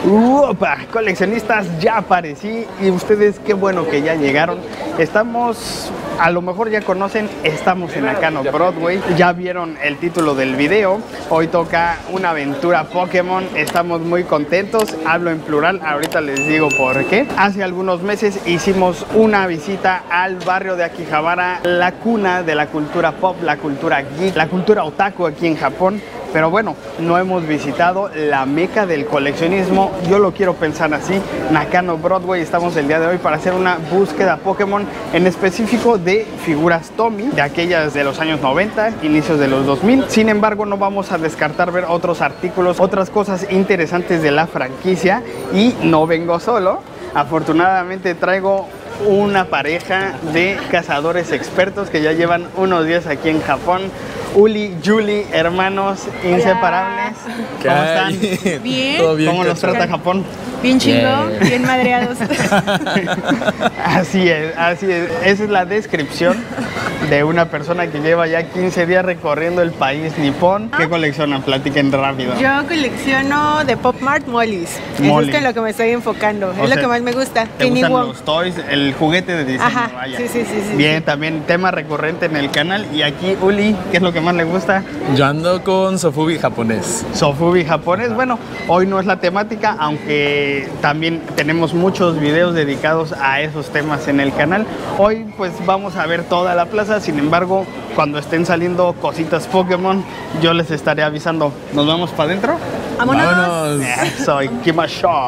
¡Upa! Coleccionistas, ya aparecí y ustedes qué bueno que ya llegaron. Estamos, a lo mejor ya conocen, estamos en Nakano Broadway. Ya vieron el título del video. Hoy toca una aventura Pokémon. Estamos muy contentos. Hablo en plural, ahorita les digo por qué. Hace algunos meses hicimos una visita al barrio de Akihabara, la cuna de la cultura pop, la cultura geek, la cultura otaku aquí en Japón. Pero bueno, no hemos visitado la meca del coleccionismo. Yo lo quiero pensar así. Nakano Broadway, estamos el día de hoy para hacer una búsqueda Pokémon, en específico de figuras Tommy, de aquellas de los años 90, inicios de los 2000. Sin embargo, no vamos a descartar ver otros artículos, otras cosas interesantes de la franquicia. Y no vengo solo. Afortunadamente traigo una pareja de cazadores expertos que ya llevan unos días aquí en Japón. Uli, Julie, hermanos inseparables. ¿Cómo están? Bien. ¿Todo bien? ¿Cómo los trata Japón? Bien chingón, bien madreados. Así es, así es. Esa es la descripción de una persona que lleva ya 15 días recorriendo el país nipón. ¿Qué coleccionan? Platiquen rápido. Yo colecciono de Pop Mart Mollys. Molly. Eso es en lo que me estoy enfocando. O Es sea, lo que más me gusta. ¿Te Kenny gustan Wong. los toys? El juguete de diseño, Ajá, vaya. sí. Bien, también tema recurrente en el canal. Y aquí, Uli, ¿qué es lo que más le gusta? Yo ando con Sofubi japonés. Sofubi japonés. Bueno, hoy no es la temática, aunque también tenemos muchos videos dedicados a esos temas en el canal. Hoy pues vamos a ver toda la plaza. Sin embargo, cuando estén saliendo cositas Pokémon, yo les estaré avisando. ¿Nos vamos para adentro? ¡Vámonos! Soy Kimasho.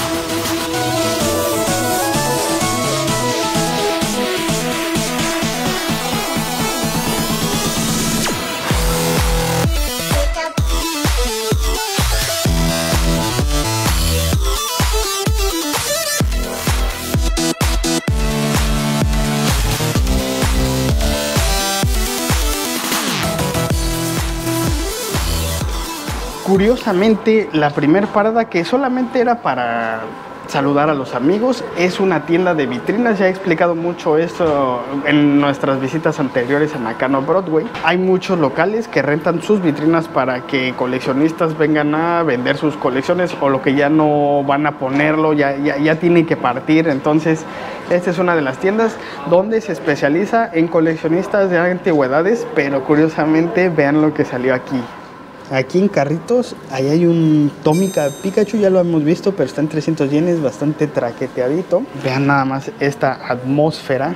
Curiosamente, la primera parada, que solamente era para saludar a los amigos, es una tienda de vitrinas. Ya he explicado mucho esto en nuestras visitas anteriores a Nakano Broadway. Hay muchos locales que rentan sus vitrinas para que coleccionistas vengan a vender sus colecciones, o lo que ya no van a ponerlo, ya tienen que partir. Entonces, esta es una de las tiendas donde se especializa en coleccionistas de antigüedades, pero curiosamente vean lo que salió aquí. Aquí en carritos, ahí hay un Tómica Pikachu, ya lo hemos visto, pero está en 300 yenes, bastante traqueteadito. Vean nada más esta atmósfera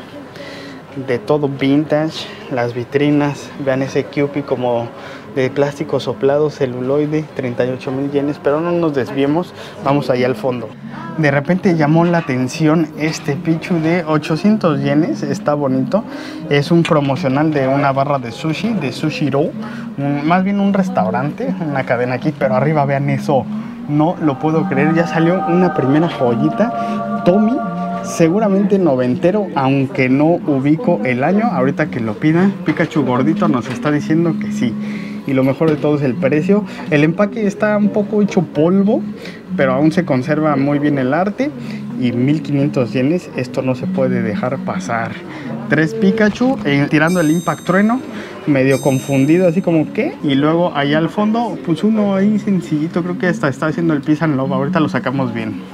de todo vintage, las vitrinas. Vean ese Kewpie como de plástico soplado, celuloide, 38,000 yenes, pero no nos desviemos, vamos allá al fondo. De repente llamó la atención este Pichu de 800 yenes, está bonito. Es un promocional de una barra de sushi, de Sushiro, más bien un restaurante, una cadena aquí, pero arriba vean eso, no lo puedo creer, ya salió una primera joyita, Tommy, seguramente noventero, aunque no ubico el año. Ahorita que lo pida, Pikachu gordito nos está diciendo que sí. Y lo mejor de todo es el precio. El empaque está un poco hecho polvo, pero aún se conserva muy bien el arte. Y 1500 yenes, esto no se puede dejar pasar. 3 Pikachu tirando el Impact Trueno, medio confundido, así como ¿qué? Y luego allá al fondo, pues uno ahí sencillito, creo que está haciendo el Peace and Love. Ahorita lo sacamos bien.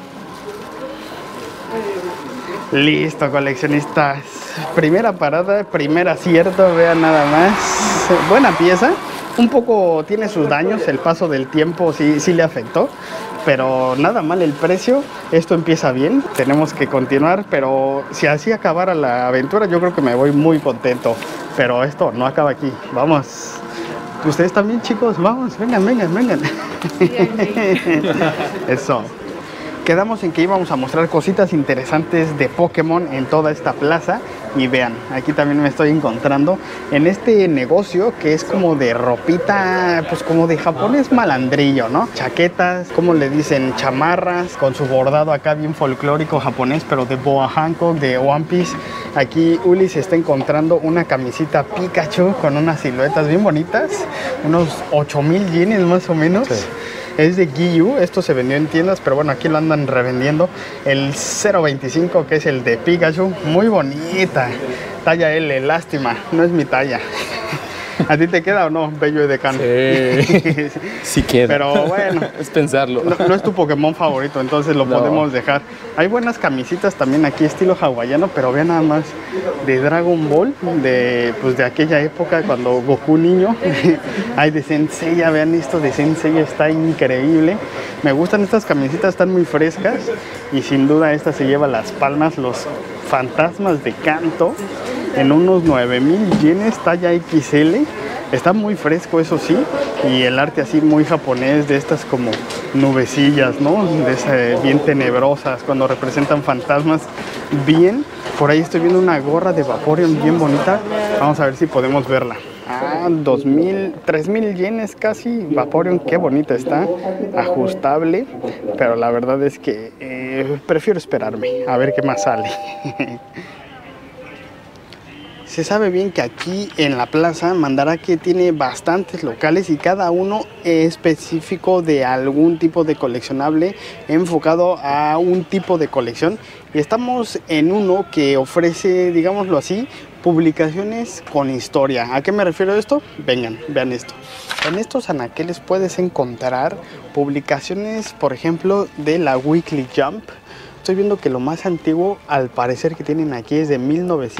Listo, coleccionistas. Primera parada, primer acierto, vean nada más. Buena pieza. Un poco tiene sus daños, el paso del tiempo sí le afectó, pero nada mal el precio. Esto empieza bien, tenemos que continuar, pero si así acabara la aventura, yo creo que me voy muy contento. Pero esto no acaba aquí, vamos. Ustedes también, chicos, vamos, vengan. Eso. Quedamos en que íbamos a mostrar cositas interesantes de Pokémon en toda esta plaza. Y vean, aquí también me estoy encontrando en este negocio que es como de ropita, pues como de japonés malandrillo, ¿no? Chaquetas, como le dicen, chamarras, con su bordado acá bien folclórico japonés, pero de Boa Hancock, de One Piece. Aquí Uli se está encontrando una camisita Pikachu con unas siluetas bien bonitas, unos 8,000 yenes más o menos. Sí. Es de Giyu, esto se vendió en tiendas, pero bueno, aquí lo andan revendiendo. El 0.25, que es el de Pikachu, muy bonita. Talla L, lástima, no es mi talla. ¿A ti te queda o no, Bello y Decano? Sí, sí queda. Pero bueno, es pensarlo. no es tu Pokémon favorito, entonces lo podemos dejar. Hay buenas camisitas también aquí, estilo hawaiano, pero vean nada más, de Dragon Ball, pues de aquella época cuando Goku niño. Hay de Saint Seiya, vean esto de Saint Seiya, está increíble. Me gustan estas camisitas, están muy frescas y sin duda esta se lleva las palmas, los fantasmas de Kanto, en unos 9,000 yenes, talla XL. Está muy fresco, eso sí, y el arte así muy japonés, de estas como nubecillas, ¿no? Bien tenebrosas, cuando representan fantasmas. Bien, por ahí estoy viendo una gorra de Vaporeon bien bonita. Vamos a ver si podemos verla. 3,000 yenes casi. Vaporeon, qué bonita está, ajustable, pero la verdad es que prefiero esperarme a ver qué más sale. Se sabe bien que aquí en la plaza Mandarake tiene bastantes locales y cada uno es específico de algún tipo de coleccionable enfocado a un tipo de colección. Y estamos en uno que ofrece, digámoslo así, publicaciones con historia. ¿A qué me refiero a esto? Vengan, vean esto. En estos anaqueles puedes encontrar publicaciones, por ejemplo, de la Weekly Jump. Estoy viendo que lo más antiguo, al parecer, que tienen aquí es de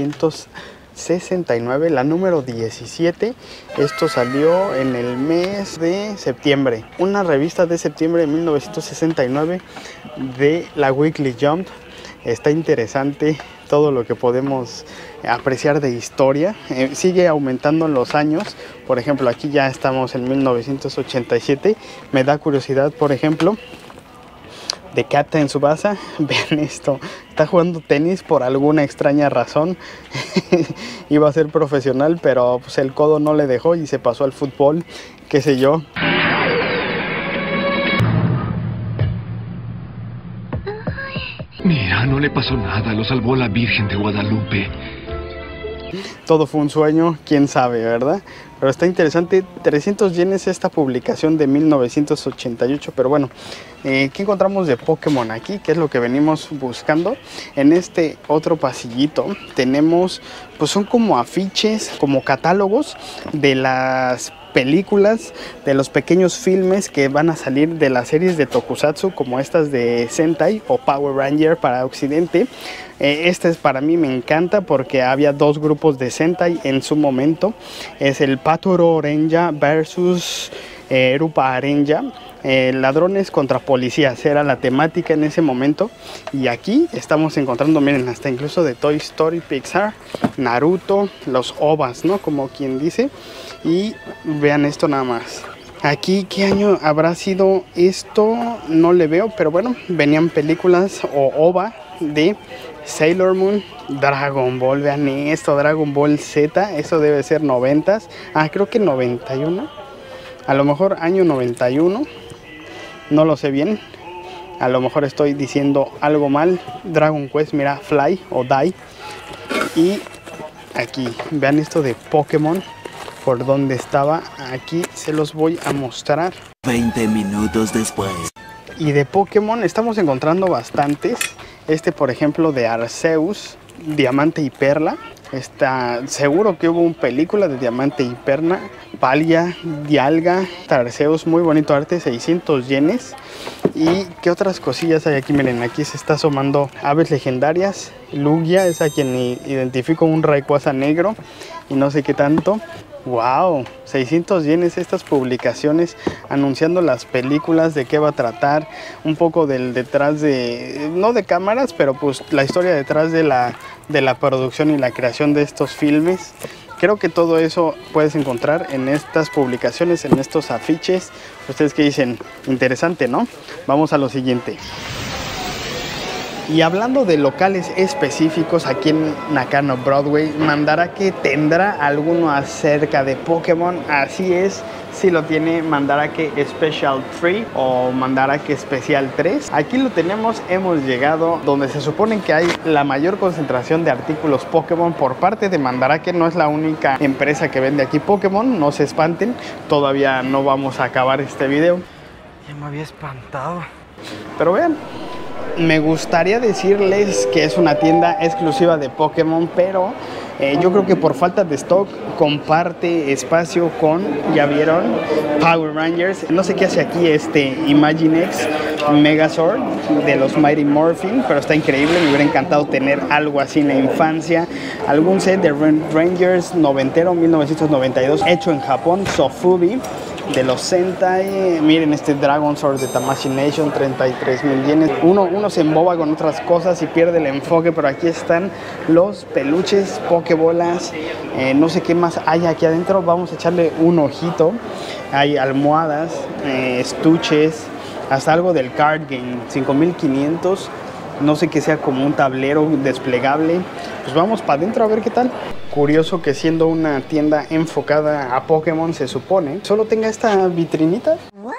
1969, la número 17. Esto salió en el mes de septiembre. Una revista de septiembre de 1969 de la Weekly Jump. Está interesante todo lo que podemos apreciar de historia. Sigue aumentando en los años. Por ejemplo, aquí ya estamos en 1987. Me da curiosidad, por ejemplo, de Captain Tsubasa. Vean esto, está jugando tenis por alguna extraña razón. Iba a ser profesional, pero pues el codo no le dejó y se pasó al fútbol, qué sé yo. Mira, no le pasó nada, lo salvó la Virgen de Guadalupe. Todo fue un sueño, quién sabe, ¿verdad? Pero está interesante, 300 yenes esta publicación de 1988, pero bueno, ¿qué encontramos de Pokémon aquí? ¿Qué es lo que venimos buscando? En este otro pasillito tenemos, pues son como afiches, como catálogos de las películas, de los pequeños filmes que van a salir de las series de Tokusatsu, como estas de Sentai o Power Ranger para Occidente. Este es, para mí me encanta porque había dos grupos de Sentai en su momento. Es el Paturo Orenja versus Rupa Arenja. Ladrones contra policías era la temática en ese momento, y aquí estamos encontrando, miren, hasta incluso de Toy Story, Pixar, Naruto, los OVAs, ¿no? Como quien dice. Y vean esto nada más. Aquí, ¿qué año habrá sido esto? No le veo, pero bueno, venían películas o OVA de Sailor Moon, Dragon Ball, vean esto, Dragon Ball Z, eso debe ser 90s, creo que 91, a lo mejor año 91, no lo sé bien, a lo mejor estoy diciendo algo mal. Dragon Quest, mira, Fly o Die. Y aquí, vean esto de Pokémon, por donde estaba, aquí se los voy a mostrar. 20 minutos después. Y de Pokémon estamos encontrando bastantes. Este, por ejemplo, de Arceus, Diamante y Perla. Está seguro que hubo una película de Diamante y Perla. Palia, Dialga, Arceus, muy bonito arte, 600 yenes. ¿Y qué otras cosillas hay aquí? Miren, aquí se está asomando aves legendarias. Lugia es a quien identifico, un Rayquaza negro y no sé qué tanto. Wow, 600 yenes estas publicaciones anunciando las películas, de qué va a tratar, un poco del detrás de, no de cámaras, pero pues la historia detrás de la producción y la creación de estos filmes. Creo que todo eso puedes encontrar en estas publicaciones, en estos afiches. Ustedes que dicen, interesante, ¿no? Vamos a lo siguiente. Y hablando de locales específicos, aquí en Nakano Broadway, Mandarake tendrá alguno acerca de Pokémon. Así es, sí lo tiene, Mandarake Special 3 o Mandarake Special 3. Aquí lo tenemos, hemos llegado donde se supone que hay la mayor concentración de artículos Pokémon por parte de Mandarake. No es la única empresa que vende aquí Pokémon, no se espanten, todavía no vamos a acabar este video. Ya me había espantado. Pero vean, me gustaría decirles que es una tienda exclusiva de Pokémon, pero Yo creo que por falta de stock comparte espacio con, ya vieron, Power Rangers. No sé qué hace aquí Imaginext Megazord de los Mighty Morphin, pero está increíble. Me hubiera encantado tener algo así en la infancia. Algún set de Rangers noventero, 1992, hecho en Japón, Sofubi. De los Sentai, miren este Dragon Sword de Tamashii Nation, 33,000 yenes. Uno se emboba con otras cosas y pierde el enfoque, pero aquí están los peluches, pokebolas, no sé qué más hay aquí adentro. Vamos a echarle un ojito. Hay almohadas, estuches, hasta algo del card game, 5,500. No sé qué sea, como un tablero desplegable. Pues vamos para adentro a ver qué tal. Curioso que siendo una tienda enfocada a Pokémon, se supone, solo tenga esta vitrinita.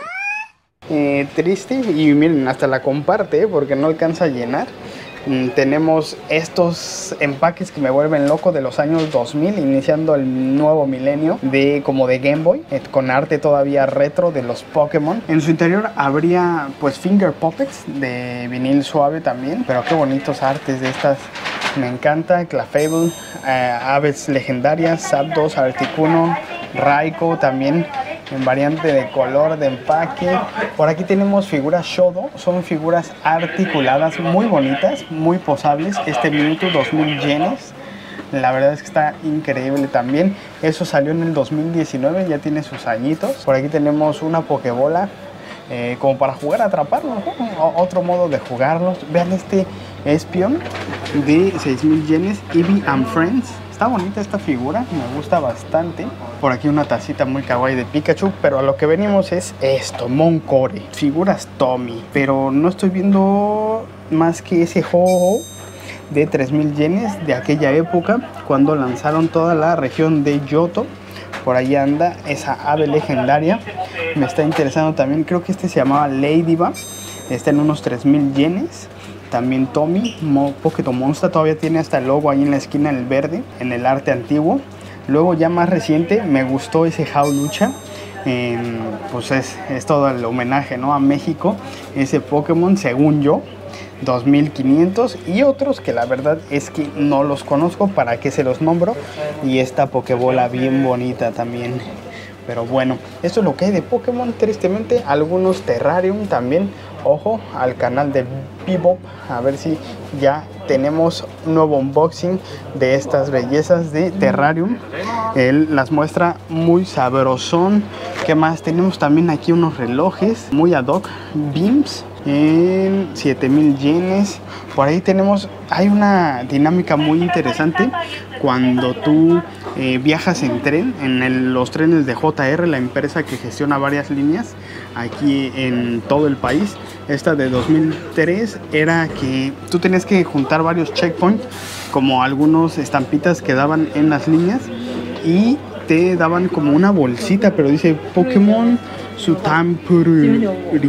Triste, y miren, hasta la comparte porque no alcanza a llenar. Tenemos estos empaques que me vuelven loco de los años 2000, iniciando el nuevo milenio, como de Game Boy, con arte todavía retro de los Pokémon. En su interior habría pues finger puppets de vinil suave también, pero qué bonitos artes de estas. Me encanta. Clefable, aves legendarias, Zapdos, Articuno, Raikou también en variante de color, de empaque. Por aquí tenemos figuras Shodo, son figuras articuladas muy bonitas, muy posables. Mewtwo, 2,000 yenes. La verdad es que está increíble también. Eso salió en el 2019, ya tiene sus añitos. Por aquí tenemos una Pokébola, como para jugar a atraparlos, ¿no? Otro modo de jugarlos. Vean este Espion de 6,000 yenes, Eevee and Friends. Está bonita esta figura, me gusta bastante. Por aquí una tacita muy kawaii de Pikachu, pero a lo que venimos es esto, Moncore. Figuras Tommy, pero no estoy viendo más que ese Ho-Oh de 3,000 yenes de aquella época, cuando lanzaron toda la región de Johto. Por ahí anda esa ave legendaria. Me está interesando también, creo que se llamaba Ladybug. Está en unos 3,000 yenes. También Tommy, Pokémon Monster, todavía tiene hasta el logo ahí en la esquina, el verde, en el arte antiguo. Luego ya más reciente, me gustó ese Hawlucha. Pues es todo el homenaje, ¿no?, a México. Ese Pokémon, según yo, 2,500, y otros que la verdad es que no los conozco, para qué se los nombro. Y esta Pokébola bien bonita también. Pero bueno, esto es lo que hay de Pokémon, tristemente. Algunos Terrarium también. Ojo al canal de Bebop, a ver si ya tenemos un nuevo unboxing de estas bellezas de Terrarium. Él las muestra muy sabrosón. ¿Qué más? Tenemos también aquí unos relojes muy ad hoc, Beams, en 7,000 yenes. Por ahí hay una dinámica muy interesante cuando tú viajas en tren, en los trenes de JR, la empresa que gestiona varias líneas aquí en todo el país. Esta de 2003 era que tú tenías que juntar varios checkpoints, como algunos estampitas que daban en las líneas, y te daban como una bolsita, pero dice Pokémon Sutampuri,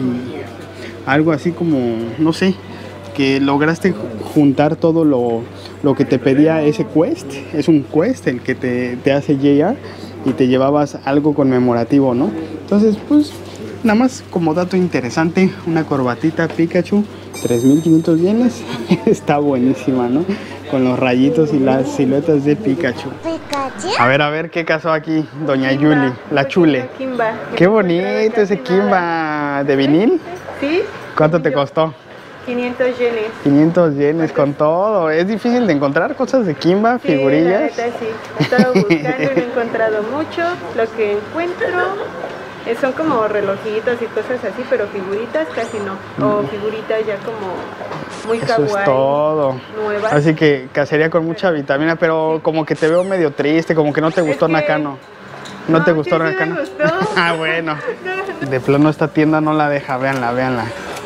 algo así como, no sé, que lograste juntar todo lo que te pedía ese quest. Es un quest el que te hace JR, y te llevabas algo conmemorativo, ¿no? Entonces, pues, nada más como dato interesante, una corbatita Pikachu, 3,500 yenes. Está buenísima, ¿no? Con los rayitos y las siluetas de Pikachu. A ver, ¿qué casó aquí doña Kimba, Yuli? La chule. Kimba. Qué bonito ese Kimba de vinil. ¿Sí? ¿Cuánto te costó? 500 yenes. 500 yenes con todo. Es difícil de encontrar cosas de Kimba, Sí, figurillas. la neta, sí. He estado buscando y no he encontrado mucho. Lo que encuentro son como relojitos y cosas así, pero figuritas casi no. O figuritas ya como muy Eso kawaii. es todo. Nuevas. Así que cacería con mucha vitamina, pero como que te veo medio triste, como que no te gustó que- Nakano. ¿No te gustó sí, sí me Nakano? gustó. Ah, bueno. De plano esta tienda no la deja, véanla.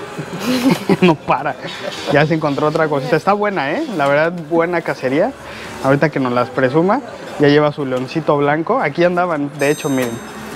No para. Ya se encontró otra cosita. Está buena, ¿eh? La verdad, buena cacería. Ahorita que nos las presuma, ya lleva su leoncito blanco. Aquí andaban, de hecho, miren.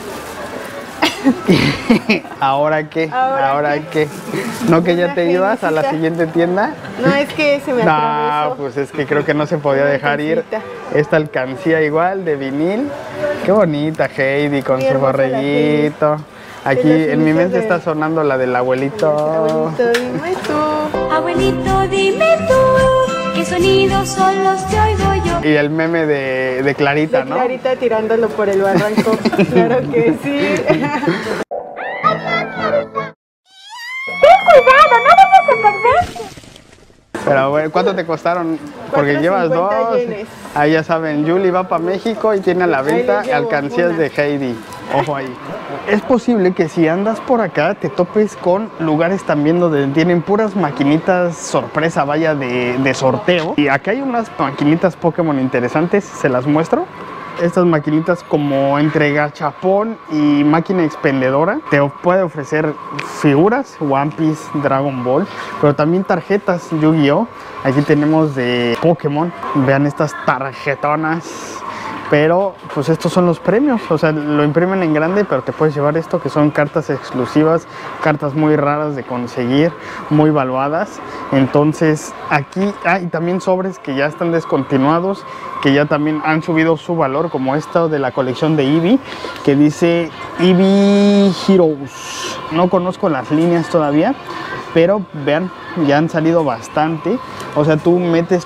¿Ahora qué? ¿Ahora qué? ¿No que ya te ibas a la siguiente tienda? No, es que se me No, atravesó. pues es que creo que no se podía Una dejar ir. alcancita. Esta alcancía igual de vinil. Qué bonita Heidi con Qué su hermosa la borreguito. Aquí De los en mi mente inicios de- está sonando la del abuelito. Abuelito, dime tú. Abuelito, dime tú, ¿qué sonidos son los que oigo yo? Y el meme de Clarita, ¿no? Clarita tirándolo por el barranco. Claro que sí. Pero bueno, ¿cuánto te costaron? Porque llevas 2. yenes. Ahí ya saben, Julie va para México y tiene a la venta les llevo alcancías una. de Heidi. Ojo ahí. Es posible que si andas por acá te topes con lugares también donde tienen puras maquinitas sorpresa, vaya, de sorteo. Y acá hay unas maquinitas Pokémon interesantes, se las muestro. Estas maquinitas como entre gachapón y máquina expendedora te puede ofrecer figuras, One Piece, Dragon Ball, pero también tarjetas Yu-Gi-Oh! Aquí tenemos de Pokémon, vean estas tarjetonas. Pero pues estos son los premios, o sea, lo imprimen en grande, pero te puedes llevar esto que son cartas exclusivas, cartas muy raras de conseguir, muy valuadas. Entonces aquí hay también sobres que ya están descontinuados, que ya también han subido su valor, como esta de la colección de Eevee, que dice Eevee Heroes. No conozco las líneas todavía, pero vean, ya han salido bastante. O sea, tú metes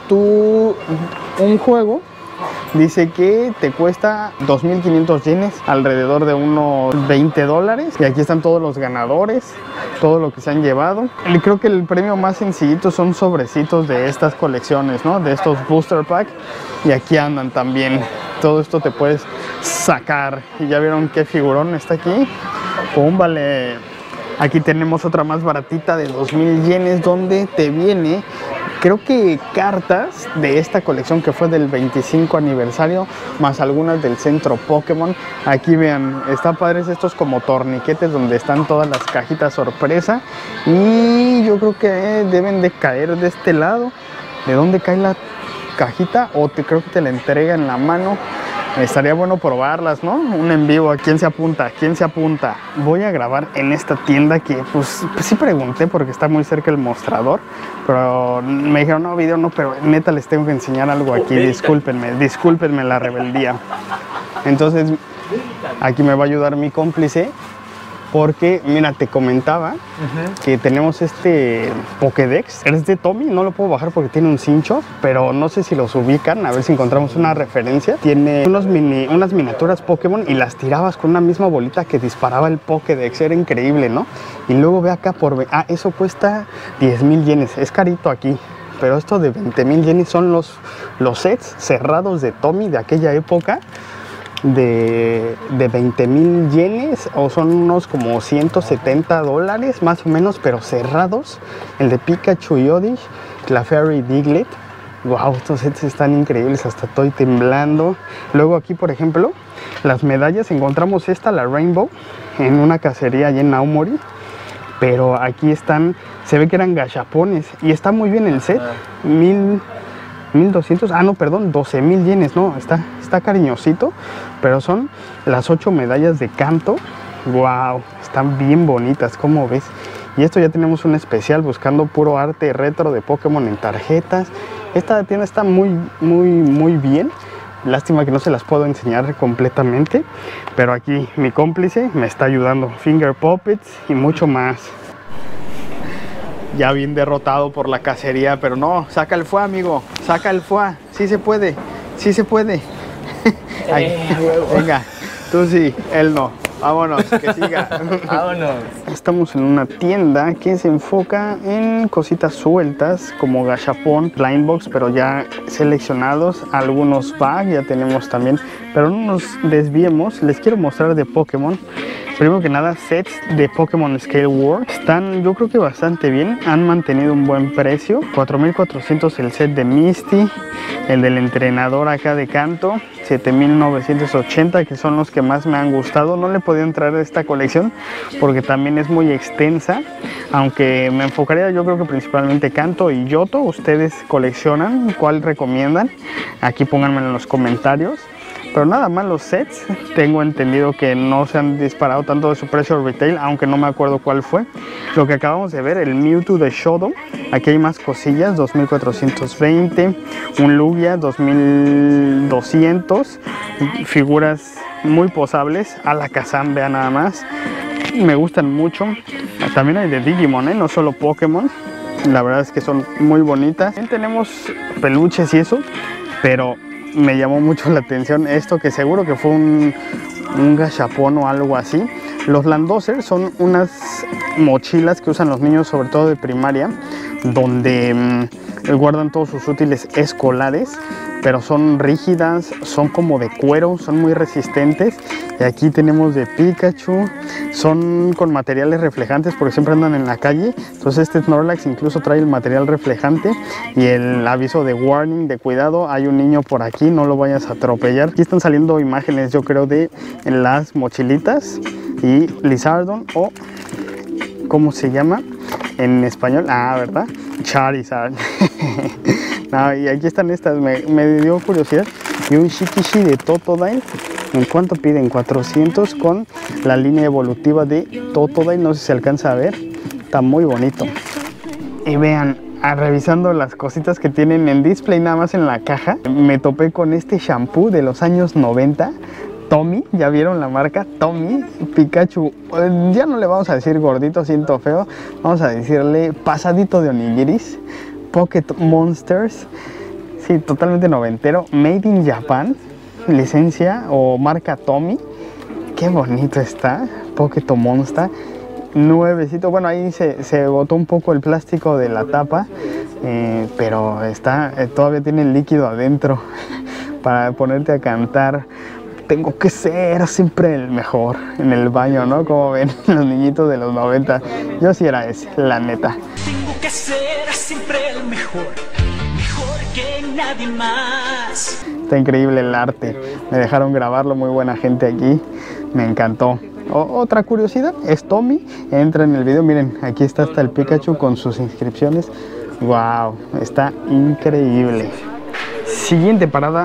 un juego. Dice que te cuesta 2.500 yenes, alrededor de unos $20. Y aquí están todos los ganadores, todo lo que se han llevado. Y creo que el premio más sencillito son sobrecitos de estas colecciones, ¿no? De estos booster pack. Y aquí andan también. Todo esto te puedes sacar. Y ya vieron qué figurón está aquí. ¡Pum! Vale. Aquí tenemos otra más baratita de 2.000 yenes, donde te viene, creo que cartas de esta colección que fue del 25 aniversario, más algunas del centro Pokémon. Aquí vean, está padres estos como torniquetes donde están todas las cajitas sorpresa. Y yo creo que deben de caer de este lado. ¿De dónde cae la cajita? O creo que te la entrega en la mano. Estaría bueno probarlas, ¿no? Un en vivo. ¿Quién se apunta? ¿Quién se apunta? Voy a grabar en esta tienda que, pues sí pregunté porque está muy cerca el mostrador. Pero me dijeron, no, video no, pero neta les tengo que enseñar algo aquí. Discúlpenme la rebeldía. Entonces, aquí me va a ayudar mi cómplice. Porque, mira, te comentaba que tenemos este Pokédex. Es de Tommy, no lo puedo bajar porque tiene un cincho, pero no sé si los ubican, a ver si encontramos una referencia. Tiene unas miniaturas Pokémon y las tirabas con una misma bolita que disparaba el Pokédex. Era increíble, ¿no? Y luego ve acá eso cuesta 10.000 yenes. Es carito aquí. Pero esto de 20.000 yenes son los sets cerrados de Tommy de aquella época. De 20.000 yenes, o son unos como $170 más o menos, pero cerrados. El de Pikachu y Oddish, Clefairy y Diglett. Wow, estos sets están increíbles, hasta estoy temblando. Luego aquí, por ejemplo, las medallas, encontramos esta, la Rainbow, en una cacería allá en Aomori. Pero aquí están, se ve que eran gachapones y está muy bien el set. 1.200, no, perdón, 12.000 yenes, no, está cariñosito, pero son las 8 medallas de Kanto. Wow, están bien bonitas, ¿cómo ves? Y esto ya tenemos un especial buscando puro arte retro de Pokémon en tarjetas. Esta tienda está muy bien. Lástima que no se las puedo enseñar completamente, pero aquí mi cómplice me está ayudando. Finger Puppets y mucho más. Ya bien derrotado por la cacería, pero no, saca el fuá, amigo, saca el fuá, sí se puede, sí se puede. Venga, tú sí, él no, vámonos, que siga. Vámonos. Estamos en una tienda que se enfoca en cositas sueltas como gachapón, blind box, pero ya seleccionados, algunos bag, ya tenemos también, pero no nos desviemos, les quiero mostrar de Pokémon. Primero que nada, sets de Pokémon Scale World están, yo creo que bastante bien, han mantenido un buen precio. 4.400 el set de Misty, el del entrenador acá de Kanto, 7.980, que son los que más me han gustado. No le he podido entrar a esta colección porque también es muy extensa, aunque me enfocaría yo creo que principalmente Kanto y Yoto. Ustedes coleccionan, ¿cuál recomiendan? Aquí pónganmelo en los comentarios. Pero nada más los sets, tengo entendido que no se han disparado tanto de su precio retail, aunque no me acuerdo cuál fue. Lo que acabamos de ver, el Mewtwo de Shodo, aquí hay más cosillas, 2.420, un Lugia, 2.200, figuras muy posables, Alakazam, vean nada más, me gustan mucho. También hay de Digimon, no solo Pokémon, la verdad es que son muy bonitas. También tenemos peluches y eso, pero me llamó mucho la atención esto, que seguro que fue un gachapón o algo así. Los Landosser son unas mochilas que usan los niños, sobre todo de primaria, donde guardan todos sus útiles escolares, pero son rígidas, son como de cuero, son muy resistentes. Y aquí tenemos de Pikachu, son con materiales reflejantes porque siempre andan en la calle. Entonces este Snorlax incluso trae el material reflejante y el aviso de warning, de cuidado, hay un niño por aquí, no lo vayas a atropellar. Aquí están saliendo imágenes, yo creo, de las mochilitas y Lizardon, o ¿cómo se llama en español? Ah, ¿verdad? Charizard. No, y aquí están estas, me dio curiosidad. Y un Shikishi de Totodile. ¿En cuánto piden? 400 con la línea evolutiva de Totodile. No sé si se alcanza a ver. Está muy bonito. Y vean, revisando las cositas que tienen en display nada más en la caja, me topé con este shampoo de los años 90. Tommy, ¿ya vieron la marca? Tommy, Pikachu, ya no le vamos a decir gordito, siento feo, vamos a decirle pasadito de onigiris. Pocket Monsters, sí, totalmente noventero, made in Japan, licencia o marca Tommy. Qué bonito está, Pocket Monster, nuevecito. Bueno, ahí se botó un poco el plástico de la tapa, pero está, todavía tiene el líquido adentro para ponerte a cantar. Tengo que ser siempre el mejor en el baño, ¿no? Como ven los niñitos de los 90. Yo sí era ese, la neta. Tengo que ser siempre el mejor, mejor que nadie más. Está increíble el arte. Me dejaron grabarlo, muy buena gente aquí. Me encantó. Otra curiosidad es Tommy. Entra en el video, miren, aquí está hasta el Pikachu con sus inscripciones. Wow, está increíble. Siguiente parada,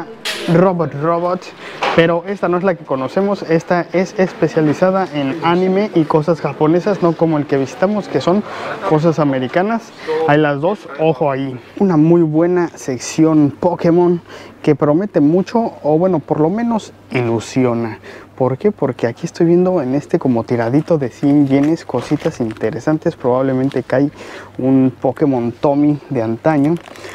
Robot. Pero esta no es la que conocemos, esta es especializada en anime y cosas japonesas, no como el que visitamos, que son cosas americanas. Hay las dos, ojo ahí. Una muy buena sección Pokémon que promete mucho, o bueno, por lo menos ilusiona. ¿Por qué? Porque aquí estoy viendo en este como tiradito de 100 yenes cositas interesantes. Probablemente cae un Pokémon Tommy de antaño.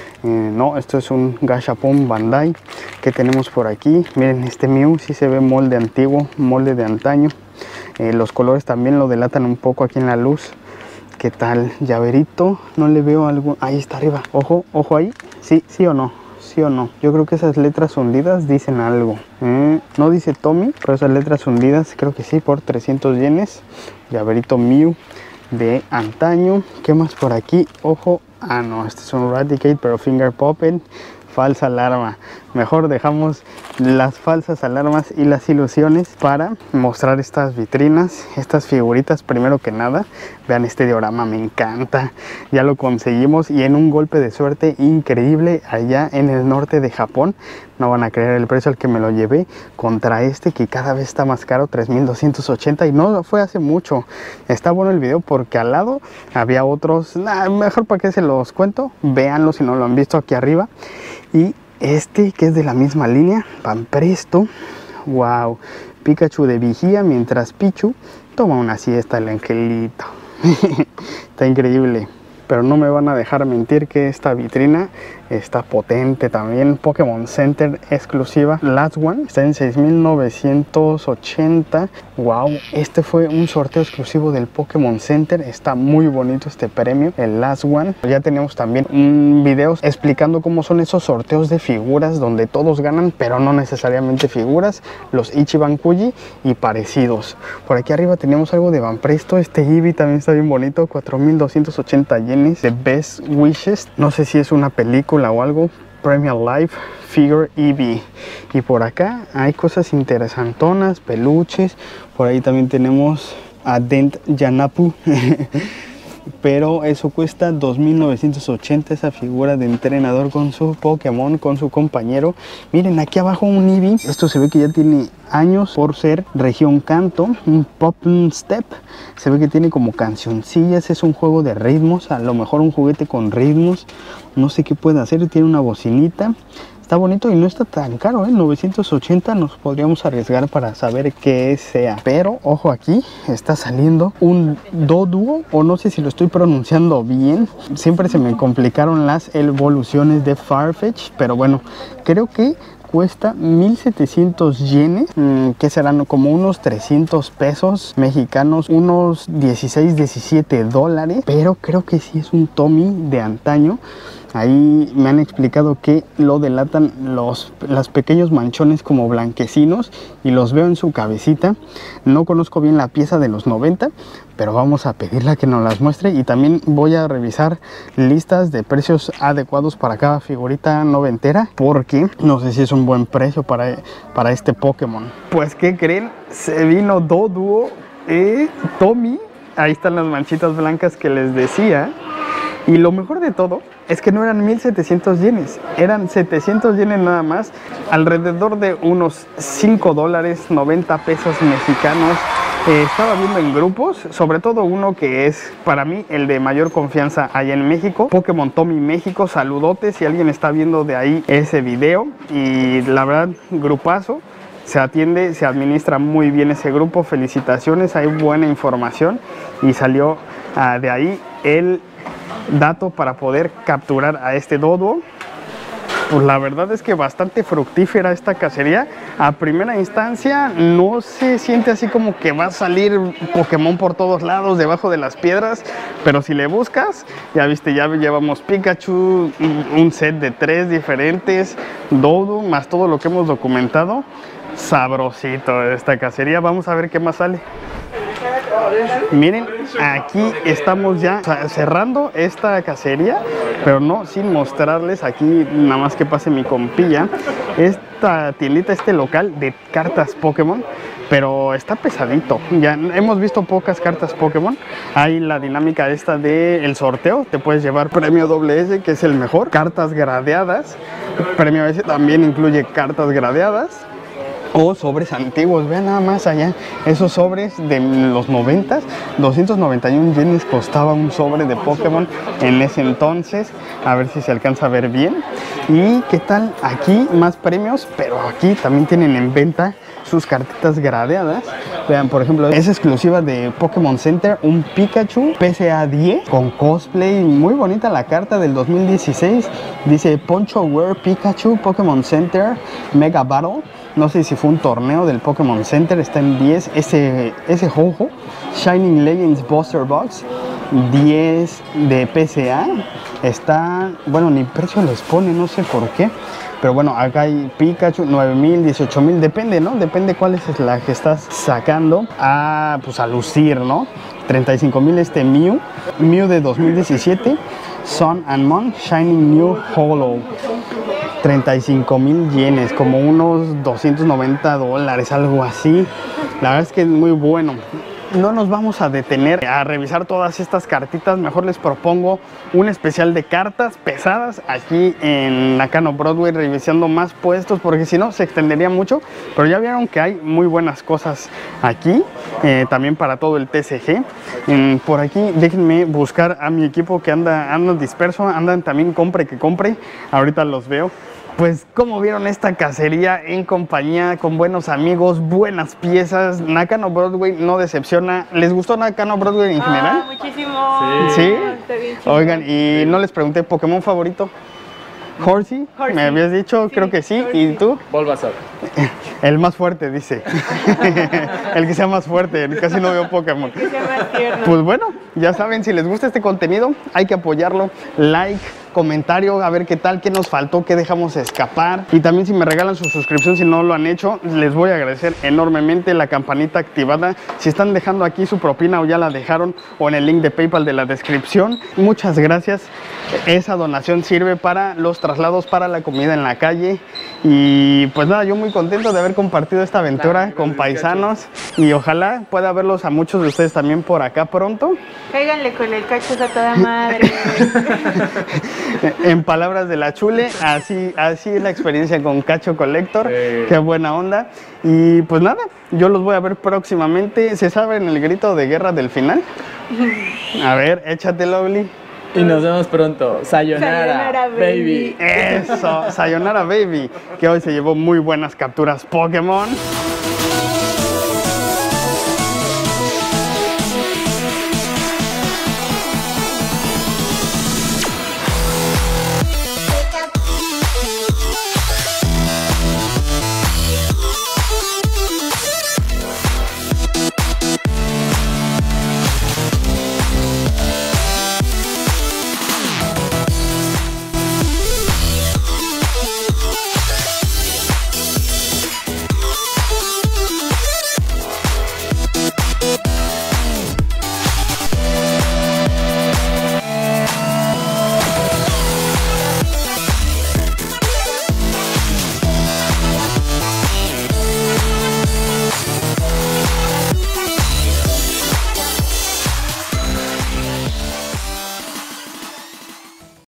No, esto es un Gashapon Bandai que tenemos por aquí. Miren, este Mew sí se ve molde antiguo, molde de antaño. Los colores también lo delatan un poco aquí en la luz. ¿Qué tal? Llaverito, no le veo algo. Ahí está arriba. Ojo, ojo ahí. Sí, sí o no. Sí o no. Yo creo que esas letras hundidas dicen algo. No dice Tommy, pero esas letras hundidas creo que sí, por 300 yenes. Llaverito Mew de antaño. ¿Qué más por aquí? Ojo. Ah, no, este es un Raticate, pero Finger Puppet, falsa alarma. Mejor dejamos las falsas alarmas y las ilusiones para mostrar estas vitrinas, estas figuritas. Primero que nada, vean este diorama, me encanta. Ya lo conseguimos y en un golpe de suerte increíble allá en el norte de Japón. No van a creer el precio al que me lo llevé contra este que cada vez está más caro, 3,280, y no fue hace mucho. Está bueno el video porque al lado había otros, mejor para que se los cuento, véanlo si no lo han visto aquí arriba. Y este que es de la misma línea, Van Presto, wow, Pikachu de vigía mientras Pichu toma una siesta, el angelito. Está increíble. Pero no me van a dejar mentir que esta vitrina está potente también. Pokémon Center exclusiva. Last One está en 6,980. Wow, este fue un sorteo exclusivo del Pokémon Center. Está muy bonito este premio, el Last One. Ya tenemos también un video explicando cómo son esos sorteos de figuras donde todos ganan, pero no necesariamente figuras. Los Ichiban Kuji y parecidos. Por aquí arriba tenemos algo de Van Presto. Este Eevee también está bien bonito. 4,280 yenes. The Best Wishes, no sé si es una película o algo. Premier Life Figure Eevee. Y por acá hay cosas interesantonas, peluches. Por ahí también tenemos a Dent Yanapu. Pero eso cuesta 2,980, esa figura de entrenador con su Pokémon, con su compañero. Miren, aquí abajo un Eevee. Esto se ve que ya tiene años por ser región Kanto. Un Pop Step. Se ve que tiene como cancioncillas. Es un juego de ritmos. A lo mejor un juguete con ritmos. No sé qué puede hacer. Tiene una bocinita. Está bonito y no está tan caro, 980 nos podríamos arriesgar para saber qué sea. Pero ojo, aquí está saliendo un Doduo, o no sé si lo estoy pronunciando bien. Siempre se me complicaron las evoluciones de Farfetch, pero bueno, creo que cuesta 1,700 yenes, que serán como unos 300 pesos mexicanos, unos 16, 17 dólares, pero creo que sí es un Tommy de antaño. Ahí me han explicado que lo delatan los pequeños manchones como blanquecinos y los veo en su cabecita. No conozco bien la pieza de los 90, pero vamos a pedirle que nos las muestre, y también voy a revisar listas de precios adecuados para cada figurita noventera, porque no sé si es un buen precio para este Pokémon. Pues, ¿qué creen? Se vino Doduo Tommy. Ahí están las manchitas blancas que les decía. Y lo mejor de todo es que no eran 1,700 yenes, eran 700 yenes nada más, alrededor de unos 5 dólares, 90 pesos mexicanos. Estaba viendo en grupos, sobre todo uno que es para mí el de mayor confianza allá en México, Pokémon Tommy México. Saludotes si alguien está viendo de ahí ese video, y la verdad, grupazo. Se atiende, se administra muy bien ese grupo, felicitaciones, hay buena información, y salió de ahí el dato para poder capturar a este Doduo. Pues la verdad es que bastante fructífera esta cacería. A primera instancia no se siente así como que va a salir Pokémon por todos lados debajo de las piedras, pero si le buscas, ya viste, ya llevamos Pikachu, un set de 3 diferentes, Doduo, más todo lo que hemos documentado. Sabrosito esta cacería. Vamos a ver qué más sale. Miren, aquí estamos ya cerrando esta cacería, pero no sin mostrarles aquí, nada más que pase mi compilla, esta tiendita, este local de cartas Pokémon, pero está pesadito. Ya hemos visto pocas cartas Pokémon. Hay la dinámica esta del sorteo, te puedes llevar premio WS, que es el mejor, cartas gradeadas. Premio S también incluye cartas gradeadas o sobres antiguos. Vean nada más allá, esos sobres de los 90s, 291 yenes costaba un sobre de Pokémon en ese entonces. A ver si se alcanza a ver bien. Y qué tal, aquí más premios, pero aquí también tienen en venta sus cartitas gradeadas. Vean, por ejemplo, es exclusiva de Pokémon Center, un Pikachu PSA 10 con cosplay, muy bonita la carta, del 2016. Dice Poncho Wear Pikachu Pokémon Center Mega Battle. No sé si fue un torneo del Pokémon Center, está en 10. Ese Ho-Oh Shining Legends Buster Box, 10 de PSA. Está, bueno, ni precio les pone, no sé por qué. Pero bueno, acá hay Pikachu, 9,000, 18,000, depende, ¿no? Depende cuál es la que estás sacando pues a lucir, ¿no? 35,000 este Mew de 2017, Sun and Moon Shining New Hollow. 35,000 yenes, como unos 290 dólares, algo así. La verdad es que es muy bueno. No nos vamos a detener a revisar todas estas cartitas, mejor les propongo un especial de cartas pesadas aquí en Nakano Broadway, revisando más puestos, porque si no se extendería mucho. Pero ya vieron que hay muy buenas cosas aquí, también para todo el TCG. Por aquí déjenme buscar a mi equipo que andan disperso, andan también compre que compre, ahorita los veo. Pues como vieron esta cacería en compañía con buenos amigos, buenas piezas, Nakano Broadway no decepciona. ¿Les gustó Nakano Broadway en general? Muchísimo. ¿Sí? Está bien chido. Oigan, y no les pregunté, ¿Pokémon favorito? Horsey, me habías dicho, sí, creo que sí. Horsey. ¿Y tú? Bulbasaur. El más fuerte, dice. El que sea más fuerte, casi no veo Pokémon. Que sea más tierno. Pues bueno, ya saben, si les gusta este contenido, hay que apoyarlo. Like, comentario, a ver qué tal, qué nos faltó, qué dejamos escapar. Y también si me regalan su suscripción, si no lo han hecho, les voy a agradecer enormemente. La campanita activada, si están dejando aquí su propina o ya la dejaron, o en el link de PayPal de la descripción, muchas gracias. Esa donación sirve para los traslados, para la comida en la calle. Y pues nada, yo muy contento de haber compartido esta aventura con paisanos, y ojalá pueda verlos a muchos de ustedes también por acá pronto. Cáiganle con el cacho a toda madre. En palabras de la Chule, así es la experiencia con Cacho Collector. Qué buena onda. Y pues nada, yo los voy a ver próximamente. ¿Se saben el grito de guerra del final? A ver, échate, Lovely. Y nos vemos pronto. Sayonara, baby. Eso, Sayonara, baby. Que hoy se llevó muy buenas capturas Pokémon.